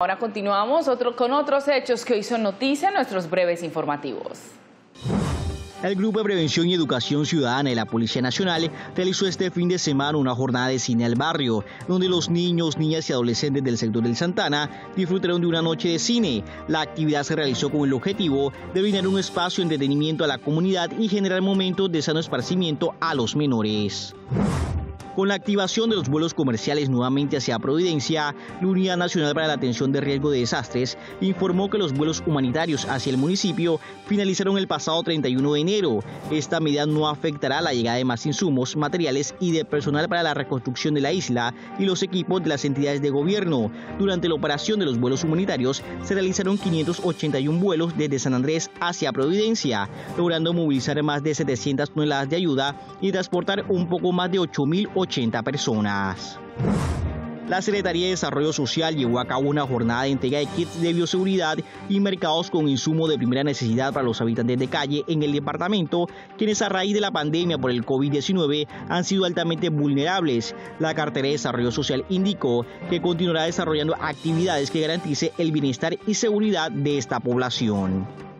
Ahora continuamos con otros hechos que hoy son noticia en nuestros breves informativos. El Grupo de Prevención y Educación Ciudadana de la Policía Nacional realizó este fin de semana una jornada de cine al barrio, donde los niños, niñas y adolescentes del sector del Santana disfrutaron de una noche de cine. La actividad se realizó con el objetivo de brindar un espacio de entretenimiento a la comunidad y generar momentos de sano esparcimiento a los menores. Con la activación de los vuelos comerciales nuevamente hacia Providencia, la Unidad Nacional para la Atención de Riesgo de Desastres informó que los vuelos humanitarios hacia el municipio finalizaron el pasado 31 de enero. Esta medida no afectará la llegada de más insumos, materiales y de personal para la reconstrucción de la isla y los equipos de las entidades de gobierno. Durante la operación de los vuelos humanitarios se realizaron 581 vuelos desde San Andrés hacia Providencia, logrando movilizar más de 700 toneladas de ayuda y transportar un poco más de 8.080 personas. La Secretaría de Desarrollo Social llevó a cabo una jornada de entrega de kits de bioseguridad y mercados con insumos de primera necesidad para los habitantes de calle en el departamento, quienes a raíz de la pandemia por el COVID-19 han sido altamente vulnerables. La Cartera de Desarrollo Social indicó que continuará desarrollando actividades que garantice el bienestar y seguridad de esta población.